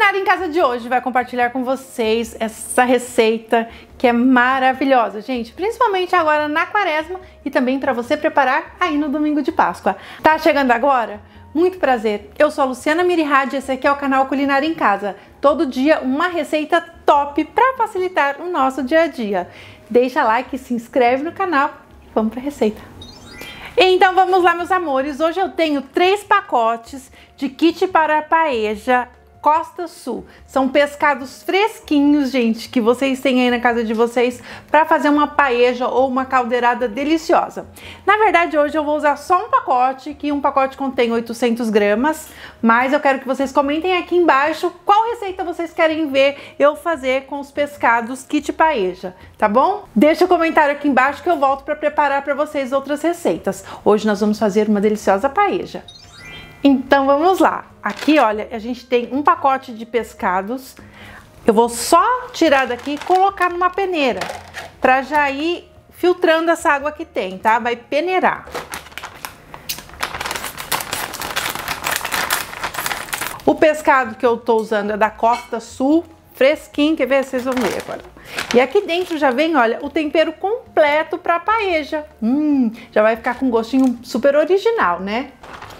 Culinária em Casa de hoje vai compartilhar com vocês essa receita que é maravilhosa, gente, principalmente agora na quaresma e também para você preparar aí no domingo de Páscoa. Tá chegando agora? Muito prazer, eu sou a Luciana Mirihad e esse aqui é o canal Culinária em Casa. Todo dia uma receita top para facilitar o nosso dia a dia. Deixa like, se inscreve no canal e vamos para a receita. Então vamos lá, meus amores, hoje eu tenho 3 pacotes de kit para paella Costa Sul. São pescados fresquinhos, gente, que vocês têm aí na casa de vocês para fazer uma paella ou uma caldeirada deliciosa. Na verdade, hoje eu vou usar só um pacote, que um pacote contém 800 gramas, mas eu quero que vocês comentem aqui embaixo qual receita vocês querem ver eu fazer com os pescados kit paella, tá bom? Deixa o comentário aqui embaixo que eu volto para preparar para vocês outras receitas. Hoje nós vamos fazer uma deliciosa paella. Então vamos lá. Aqui, olha, a gente tem um pacote de pescados. Eu vou só tirar daqui e colocar numa peneira para já ir filtrando essa água que tem, tá? Vai peneirar. O pescado que eu tô usando é da Costa Sul, fresquinho, quer ver? Vocês vão ver agora. E aqui dentro já vem, olha, o tempero completo para paella. Já vai ficar com um gostinho super original, né?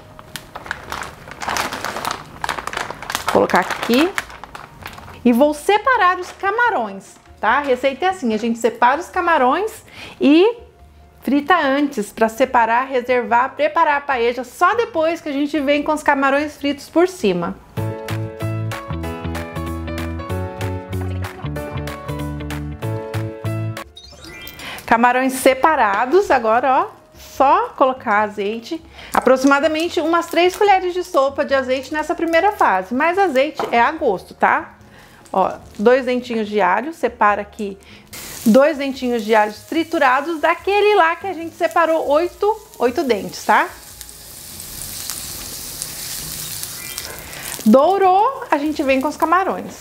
Vou colocar aqui e vou separar os camarões, tá? A receita é assim, a gente separa os camarões e frita antes para separar, reservar, preparar a paella só depois que a gente vem com os camarões fritos por cima. Camarões separados, agora ó. Só colocar azeite, aproximadamente umas 3 colheres de sopa de azeite nessa primeira fase, mas azeite é a gosto, tá? Ó, 2 dentinhos de alho, separa aqui 2 dentinhos de alho triturados daquele lá que a gente separou 8 dentes, tá? Dourou, a gente vem com os camarões.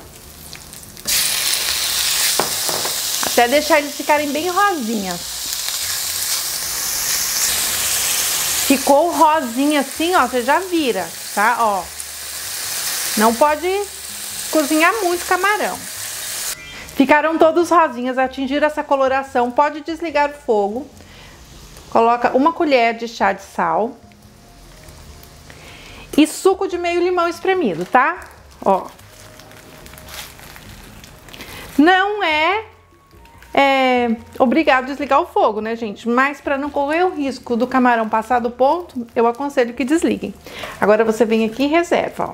Até deixar eles ficarem bem rosinhas. Ficou rosinha assim, ó, você já vira, tá? Ó, não pode cozinhar muito camarão. Ficaram todos rosinhas, atingiram essa coloração, pode desligar o fogo. Coloca 1 colher de chá de sal. E suco de meio limão espremido, tá? Ó. Não é obrigado a desligar o fogo, né, gente? Mas para não correr o risco do camarão passar do ponto, eu aconselho que desliguem. Agora você vem aqui e reserva, ó.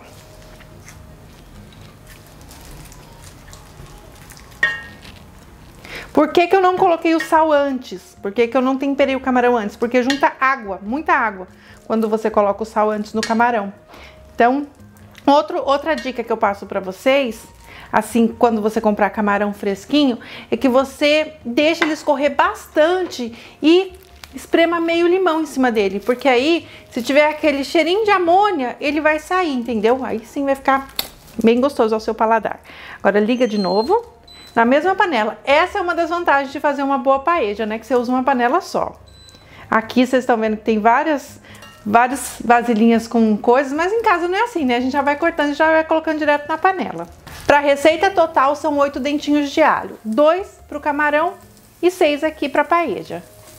Por que que eu não coloquei o sal antes? Por que que eu não temperei o camarão antes? Porque junta água, muita água, quando você coloca o sal antes no camarão. Então, outra dica que eu passo para vocês, assim, quando você comprar camarão fresquinho, é que você deixa ele escorrer bastante e esprema meio limão em cima dele, porque aí, se tiver aquele cheirinho de amônia, ele vai sair, entendeu? Aí sim vai ficar bem gostoso ao seu paladar. Agora liga de novo, na mesma panela. Essa é uma das vantagens de fazer uma boa paella, né? Que você usa uma panela só. Aqui vocês estão vendo que tem várias vasilhinhas com coisas, mas em casa não é assim, né? A gente já vai cortando e já vai colocando direto na panela. Para a receita total são 8 dentinhos de alho, 2 para o camarão e 6 aqui para a paella.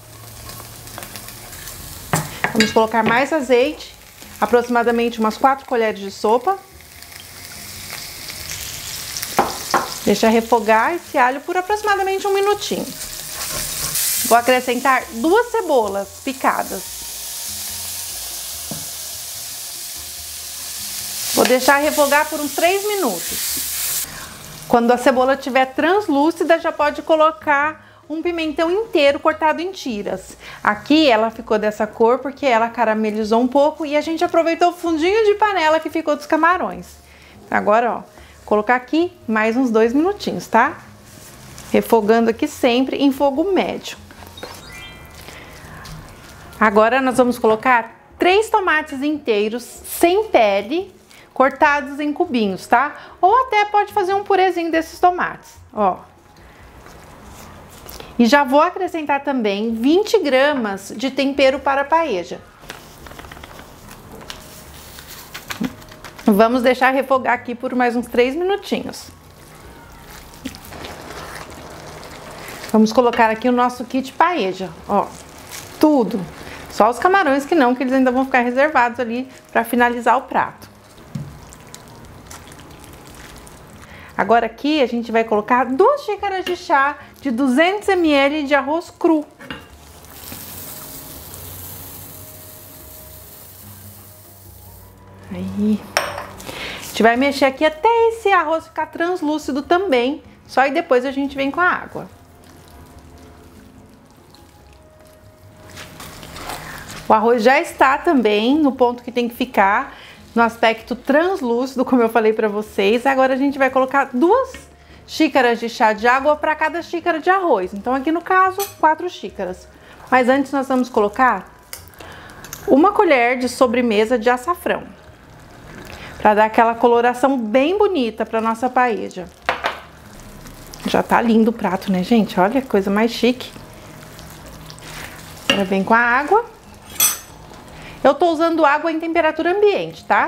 Vamos colocar mais azeite, aproximadamente umas 4 colheres de sopa. Deixa refogar esse alho por aproximadamente 1 minutinho. Vou acrescentar 2 cebolas picadas. Vou deixar refogar por uns 3 minutos. Quando a cebola estiver translúcida, já pode colocar um pimentão inteiro cortado em tiras. Aqui ela ficou dessa cor porque ela caramelizou um pouco e a gente aproveitou o fundinho de panela que ficou dos camarões. Agora, ó, colocar aqui mais uns 2 minutinhos, tá? Refogando aqui sempre em fogo médio. Agora nós vamos colocar 3 tomates inteiros, sem pele, cortados em cubinhos, tá? Ou até pode fazer um purezinho desses tomates, ó. E já vou acrescentar também 20 gramas de tempero para paella. Vamos deixar refogar aqui por mais uns 3 minutinhos. Vamos colocar aqui o nosso kit paella, ó, tudo. Só os camarões que não, que eles ainda vão ficar reservados ali para finalizar o prato. Agora aqui a gente vai colocar 2 xícaras de chá de 200 ml de arroz cru. Aí, a gente vai mexer aqui até esse arroz ficar translúcido também, só aí depois a gente vem com a água. O arroz já está também no ponto que tem que ficar, no aspecto translúcido, como eu falei para vocês. Agora a gente vai colocar 2 xícaras de chá de água para cada xícara de arroz. Então aqui no caso, 4 xícaras. Mas antes nós vamos colocar 1 colher de sobremesa de açafrão, para dar aquela coloração bem bonita para nossa paella. Já tá lindo o prato, né, gente? Olha que coisa mais chique. Agora vem com a água. Eu tô usando água em temperatura ambiente, tá?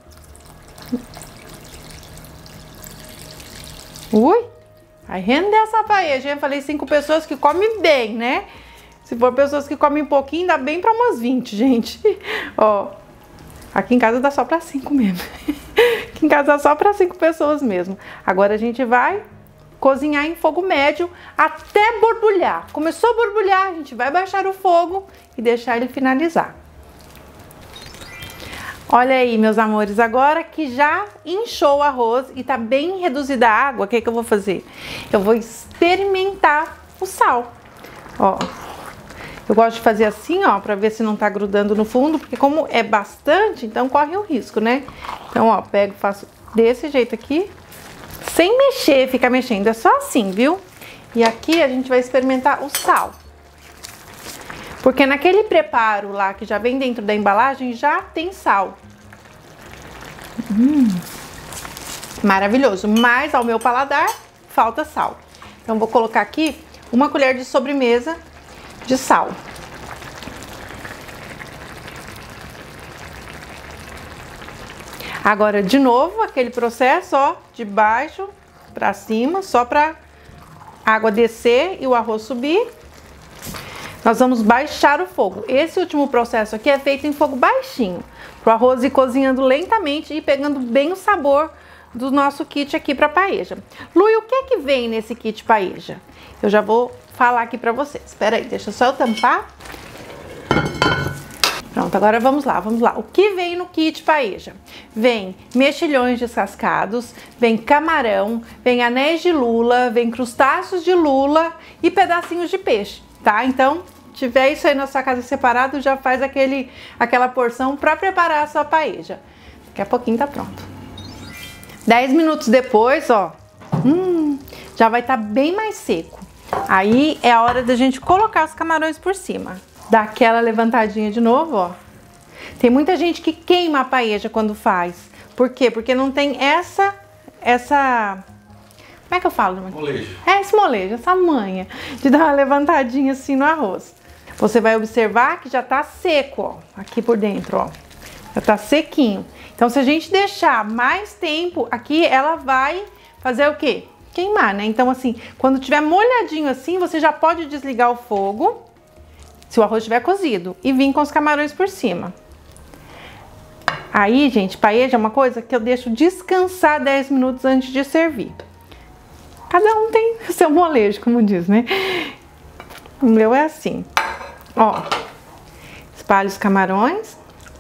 Ui! Vai render essa paella. Eu falei 5 pessoas que comem bem, né? Se for pessoas que comem pouquinho, dá bem pra umas 20, gente. Ó, aqui em casa dá só pra 5 mesmo. Aqui em casa dá só pra 5 pessoas mesmo. Agora a gente vai cozinhar em fogo médio até borbulhar. Começou a borbulhar, a gente vai baixar o fogo e deixar ele finalizar. Olha aí, meus amores, agora que já inchou o arroz e tá bem reduzida a água, o que eu vou fazer? Eu vou experimentar o sal. Ó, eu gosto de fazer assim, ó, pra ver se não tá grudando no fundo, porque como é bastante, então corre o risco, né? Então, ó, pego, faço desse jeito aqui, sem mexer, fica mexendo, é só assim, viu? E aqui a gente vai experimentar o sal. Porque naquele preparo lá que já vem dentro da embalagem já tem sal. Maravilhoso, mas ao meu paladar falta sal. Então vou colocar aqui 1 colher de sobremesa de sal. Agora de novo aquele processo, ó, de baixo para cima, só para a água descer e o arroz subir. Nós vamos baixar o fogo. Esse último processo aqui é feito em fogo baixinho, para o arroz ir cozinhando lentamente e pegando bem o sabor do nosso kit aqui para paella. Lu, e o que é que vem nesse kit paella? Eu já vou falar aqui para vocês. Espera aí, deixa só eu tampar. Pronto, agora vamos lá, vamos lá. O que vem no kit paella? Vem mexilhões descascados, vem camarão, vem anéis de lula, vem crustáceos de lula e pedacinhos de peixe. Tá? Então, tiver isso aí na sua casa separado, já faz aquela porção para preparar a sua paella. Daqui a pouquinho tá pronto. 10 minutos depois, ó, já vai estar bem mais seco. Aí é a hora da gente colocar os camarões por cima. Dá aquela levantadinha de novo, ó. Tem muita gente que queima a paella quando faz. Por quê? Porque não tem essa... Como é que eu falo? Molejo. É esse molejo, essa manha de dar uma levantadinha assim no arroz. Você vai observar que já tá seco, ó, aqui por dentro, ó. Já tá sequinho. Então, se a gente deixar mais tempo aqui, ela vai fazer o quê? Queimar, né? Então, assim, quando tiver molhadinho assim, você já pode desligar o fogo, se o arroz estiver cozido, e vir com os camarões por cima. Aí, gente, paella é uma coisa que eu deixo descansar 10 minutos antes de servir. Cada um tem o seu molejo, como diz, né? O meu é assim. Ó, espalho os camarões.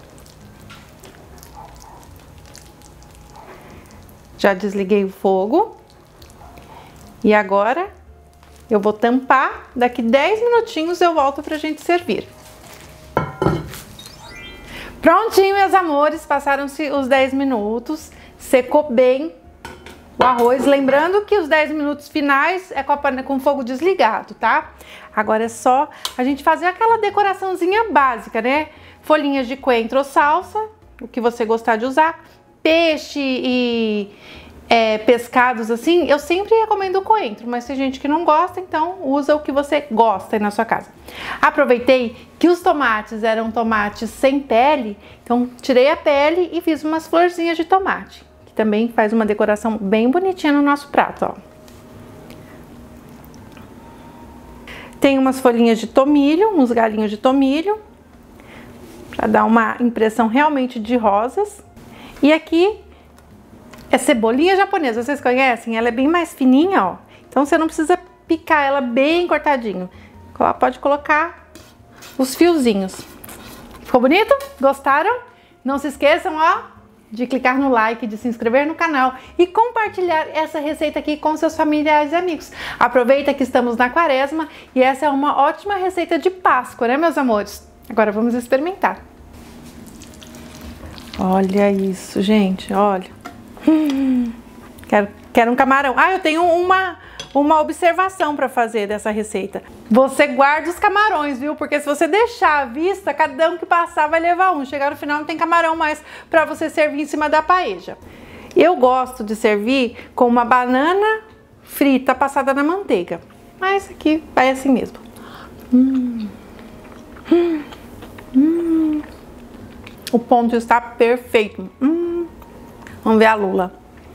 Já desliguei o fogo. E agora eu vou tampar. Daqui 10 minutinhos eu volto pra gente servir. Prontinho, meus amores. Passaram-se os 10 minutos. Secou bem o arroz, lembrando que os 10 minutos finais é com fogo desligado, tá? Agora é só a gente fazer aquela decoraçãozinha básica, né? Folhinhas de coentro ou salsa, o que você gostar de usar, peixe e pescados assim, eu sempre recomendo o coentro, mas tem gente que não gosta, então usa o que você gosta aí na sua casa. Aproveitei que os tomates eram tomates sem pele, então tirei a pele e fiz umas florzinhas de tomate, que também faz uma decoração bem bonitinha no nosso prato, ó. Tem umas folhinhas de tomilho, uns galinhos de tomilho, para dar uma impressão realmente de rosas. E aqui é cebolinha japonesa, vocês conhecem? Ela é bem mais fininha, ó. Então você não precisa picar ela bem cortadinho. Pode colocar os fiozinhos. Ficou bonito? Gostaram? Não se esqueçam, ó, de clicar no like, de se inscrever no canal e compartilhar essa receita aqui com seus familiares e amigos. Aproveita que estamos na quaresma e essa é uma ótima receita de Páscoa, né, meus amores? Agora vamos experimentar. Olha isso, gente, olha. Quero um camarão. Ah, eu tenho uma observação para fazer dessa receita. Você guarda os camarões, viu? Porque se você deixar à vista, cada um que passar vai levar um. Chegar no final não tem camarão mais para você servir em cima da paeja. Eu gosto de servir com uma banana frita passada na manteiga. Mas aqui vai assim mesmo. O ponto está perfeito. Vamos ver a lula.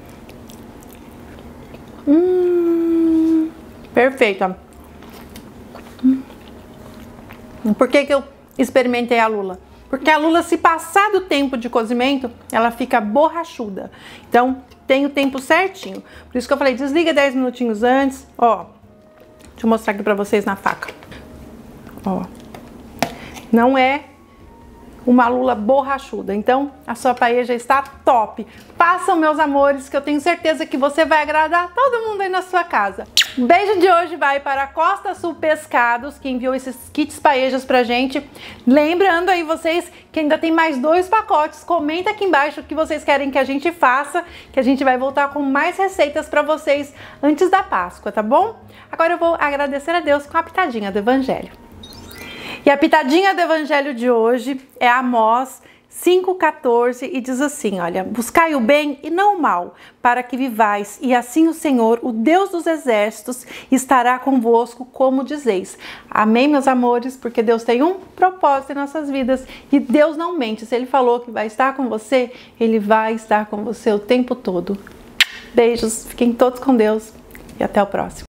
Perfeita. Por que eu experimentei a lula? Porque a lula, se passar do tempo de cozimento, ela fica borrachuda. Então, tem o tempo certinho. Por isso que eu falei, desliga 10 minutinhos antes. Ó, deixa eu mostrar aqui pra vocês na faca. Ó, não é uma lula borrachuda. Então, a sua paella está top. Façam, meus amores, que eu tenho certeza que você vai agradar todo mundo aí na sua casa. O beijo de hoje vai para a Costa Sul Pescados, que enviou esses kits paellas pra gente. Lembrando aí vocês que ainda tem mais 2 pacotes. Comenta aqui embaixo o que vocês querem que a gente faça, que a gente vai voltar com mais receitas para vocês antes da Páscoa, tá bom? Agora eu vou agradecer a Deus com a pitadinha do Evangelho. E a pitadinha do Evangelho de hoje é Amós 5,14 e diz assim, olha, buscai o bem e não o mal, para que vivais, e assim o Senhor, o Deus dos exércitos, estará convosco, como dizeis. Amém, meus amores, porque Deus tem um propósito em nossas vidas e Deus não mente. Se Ele falou que vai estar com você, Ele vai estar com você o tempo todo. Beijos, fiquem todos com Deus e até o próximo.